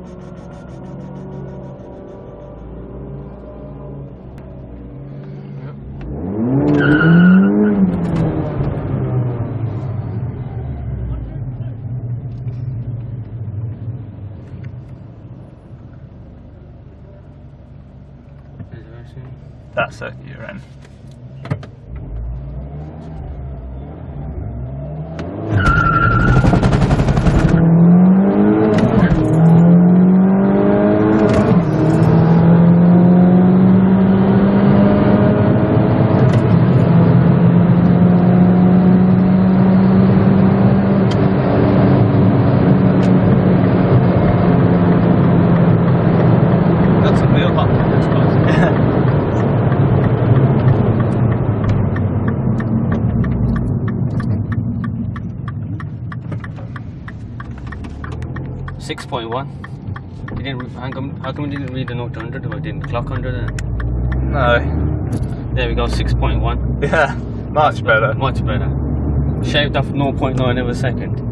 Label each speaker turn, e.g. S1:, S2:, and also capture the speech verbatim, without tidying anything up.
S1: That circuit you're in.
S2: That's a wheel hop in this class. Six point one. You didn't. How come? How come you didn't read the note to hundred? Or didn't clock hundred?
S1: No.
S2: There we go. Six point one.
S1: Yeah, much better.
S2: Much better. Shaved off zero point nine of a second.